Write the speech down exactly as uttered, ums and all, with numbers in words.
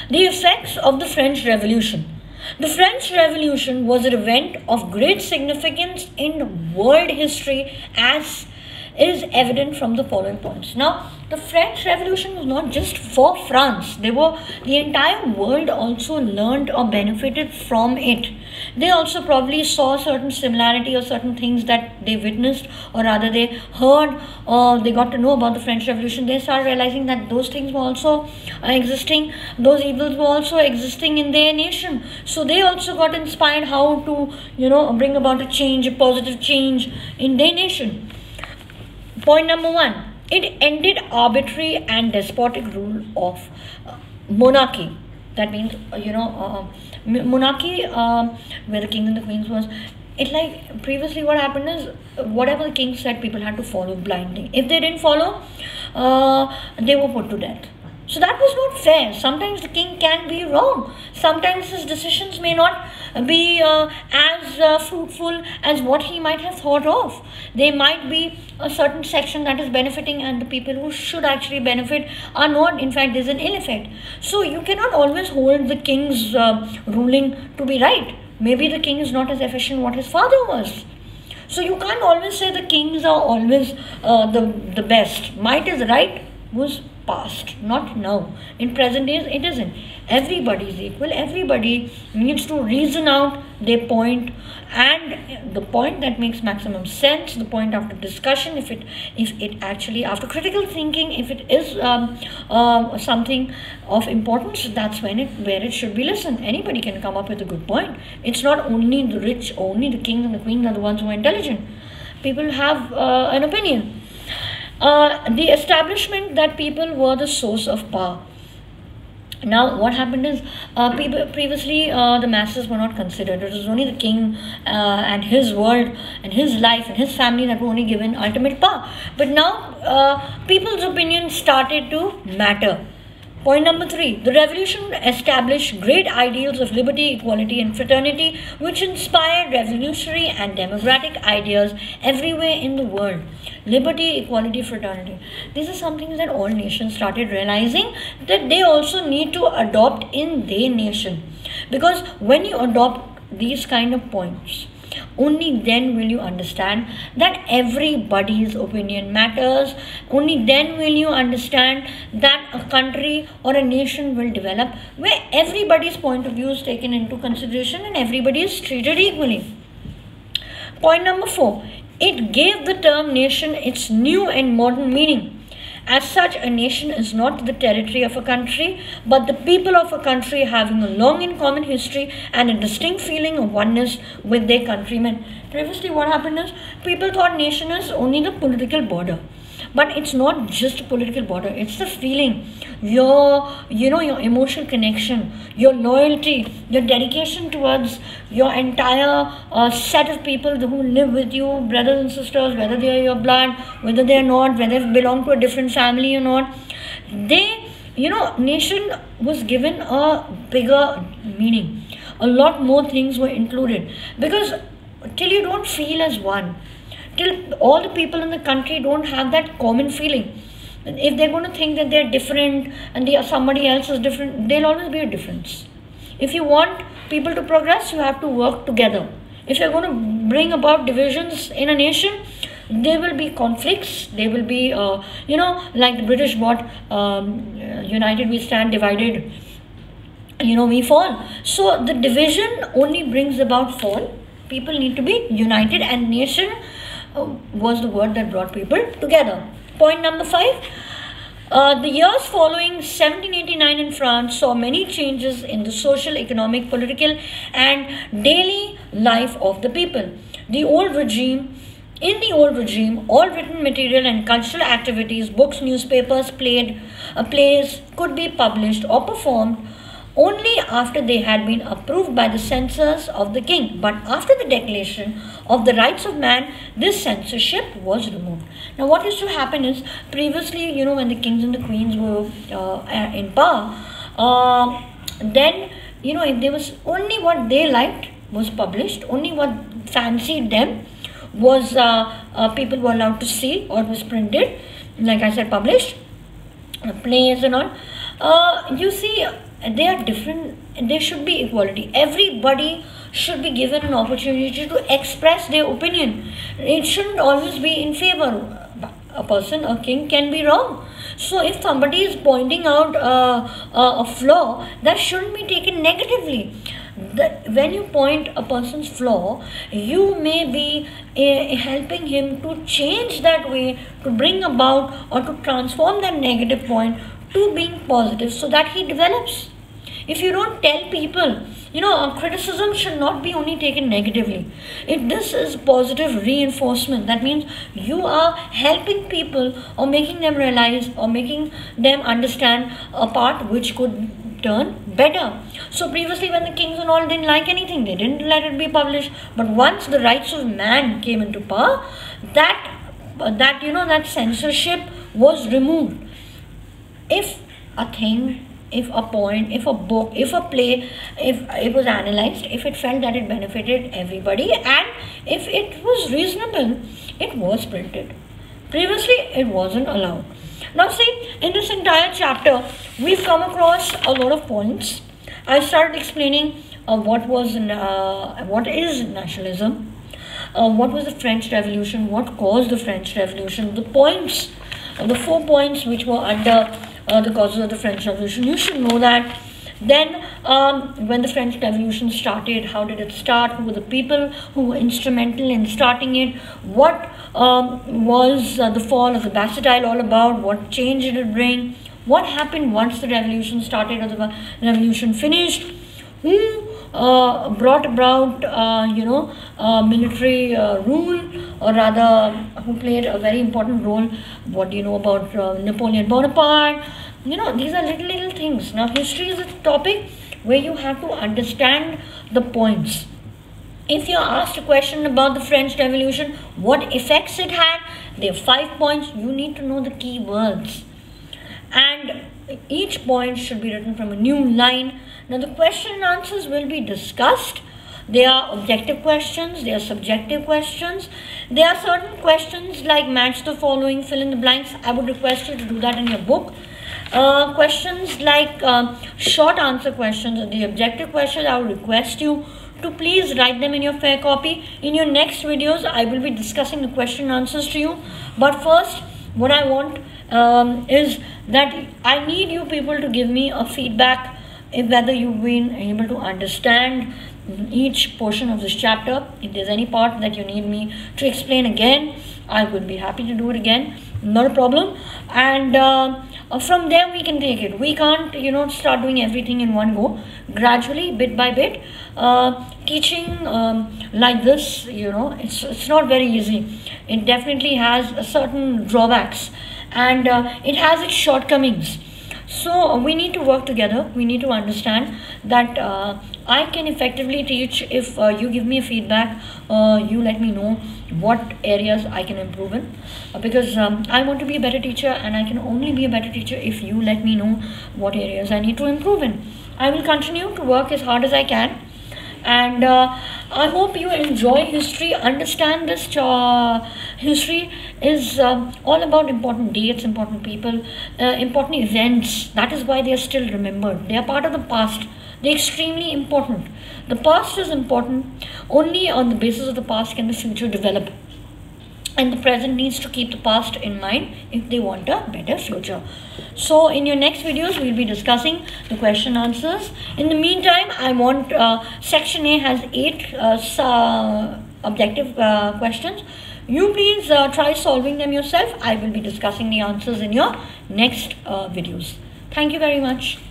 The effects of the French Revolution. The French Revolution was an event of great significance in world history, as is evident from the following points. Now, the French Revolution was not just for France. They were the entire world also learned or benefited from it. They also probably saw certain similarity or certain things that they witnessed, or rather they heard or they got to know about the French Revolution. They started realizing that those things were also uh, existing, those evils were also existing in their nation. So they also got inspired how to, you know, bring about a change, a positive change in their nation. Point number one, it ended arbitrary and despotic rule of uh, monarchy. That means, uh, you know, uh, monarchy, uh, where the king and the queens was, it like previously what happened is, whatever the king said, people had to follow blindly. If they didn't follow, uh, they were put to death. So that was not fair. Sometimes the king can be wrong. Sometimes his decisions may not be uh, as uh, fruitful as what he might have thought of. There might be a certain section that is benefiting and the people who should actually benefit are not. In fact, there's an ill effect. So you cannot always hold the king's uh, ruling to be right. Maybe the king is not as efficient what his father was. So you can't always say the kings are always uh, the, the best. Might is right was past, not now. In present days, it isn't. Everybody is equal. Everybody needs to reason out their point, and the point that makes maximum sense, the point after discussion, if it if it actually after critical thinking, if it is um, uh, something of importance, that's when it where it should be listened. Anybody can come up with a good point. It's not only the rich, only the kings and the queens are the ones who are intelligent. People have uh, an opinion. Uh, the establishment that people were the source of power. Now, what happened is, uh, people previously uh, the masses were not considered. It was only the king uh, and his world and his life and his family that were only given ultimate power. But now, uh, people's opinion started to matter. Point number three, the revolution established great ideals of liberty, equality, and fraternity, which inspired revolutionary and democratic ideas everywhere in the world. Liberty, equality, fraternity. These are some things that all nations started realizing that they also need to adopt in their nation. Because when you adopt these kind of points, only then will you understand that everybody's opinion matters. Only then will you understand that a country or a nation will develop where everybody's point of view is taken into consideration and everybody is treated equally. Point number four, it gave the term nation its new and modern meaning. As such, a nation is not the territory of a country, but the people of a country having a long and common history and a distinct feeling of oneness with their countrymen. Previously, what happened is, people thought nation is only the political border. But it's not just a political border, it's the feeling, your, you know, your emotional connection, your loyalty, your dedication towards your entire uh, set of people who live with you, brothers and sisters, whether they are your blood, whether they are not, whether they belong to a different family or not. They, you know, nation was given a bigger meaning. A lot more things were included. Because till you don't feel as one, till all the people in the country don't have that common feeling, if they're going to think that they're different and they are somebody else is different, there'll always be a difference. If you want people to progress, you have to work together. If you're going to bring about divisions in a nation, there will be conflicts, there will be, uh, you know, like the British bought, um, united we stand, divided, you know, we fall. So the division only brings about fall. People need to be united, and nation was the word that brought people together. Point number five. Uh, the years following seventeen eighty-nine in France saw many changes in the social, economic, political, and daily life of the people. The old regime, in the old regime, all written material and cultural activities, books, newspapers, played, uh, plays could be published or performed only after they had been approved by the censors of the king. But after the Declaration of the Rights of Man, this censorship was removed. Now, what used to happen is, previously, you know, when the kings and the queens were uh, in power, uh, then, you know, if there was only what they liked was published, only what fancied them was uh, uh, people were allowed to see or was printed, like I said, published, uh, plays and all. Uh, you see, they are different. There should be equality. Everybody should be given an opportunity to express their opinion. It shouldn't always be in favor. A person, a king, can be wrong. So if somebody is pointing out uh, uh, a flaw, that shouldn't be taken negatively. That when you point a person's flaw, you may be uh, helping him to change that way, to bring about or to transform that negative point to being positive, so that he develops. If you don't tell people, you know, uh, criticism should not be only taken negatively. If this is positive reinforcement, that means you are helping people or making them realize or making them understand a part which could turn better. So previously, when the kings and all didn't like anything, they didn't let it be published. But once the rights of man came into power, that that you know that censorship was removed. If a thing, if a point, if a book, if a play, if it was analyzed, if it felt that it benefited everybody, and if it was reasonable, it was printed. Previously, it wasn't allowed. Now see, in this entire chapter, we've come across a lot of points. I started explaining uh, what was uh, what is nationalism, uh, what was the French Revolution, what caused the French Revolution, the points, uh, the four points which were under uh, the causes of the French Revolution. You should know that. Then, um, when the French Revolution started, how did it start? Who were the people who were instrumental in starting it? What um, was uh, the fall of the Bastille all about? What change did it bring? What happened once the revolution started or the revolution finished? Who uh, brought about, uh, you know, uh, military uh, rule, or rather, who played a very important role? What do you know about uh, Napoleon Bonaparte? You know, these are little, little things. Now, history is a topic where you have to understand the points. If you're asked a question about the French Revolution, what effects it had, there are five points. You need to know the key words. And each point should be written from a new line. Now, the question and answers will be discussed. There are objective questions, there are subjective questions. There are certain questions like match the following, fill in the blanks. I would request you to do that in your book. Uh, questions like uh, short answer questions, or the objective questions, I would request you to please write them in your fair copy. In your next videos, I will be discussing the question answers to you. But first, what I want um, is that I need you people to give me a feedback if whether you've been able to understand each portion of this chapter. If there's any part that you need me to explain again, I would be happy to do it again. Not a problem. And uh, from there we can take it. We can't, you know, start doing everything in one go. Gradually, bit by bit. Uh, teaching um, like this, you know, it's, it's not very easy. It definitely has a certain drawbacks, and uh, it has its shortcomings. So we need to work together. We need to understand that uh, I can effectively teach if uh, you give me a feedback, uh, you let me know what areas I can improve in, uh, because um, I want to be a better teacher, and I can only be a better teacher if you let me know what areas I need to improve in. I will continue to work as hard as I can, and uh, I hope you enjoy history. Understand this. Uh, history is um, all about important dates, important people, uh, important events. That is why they are still remembered. They are part of the past. They're extremely important. The past is important. Only on the basis of the past can the future develop. And the present needs to keep the past in mind if they want a better future. So in your next videos, we'll be discussing the question answers. In the meantime, I want uh, section A has eight uh, objective uh, questions. You please uh, try solving them yourself. I will be discussing the answers in your next uh, videos. Thank you very much.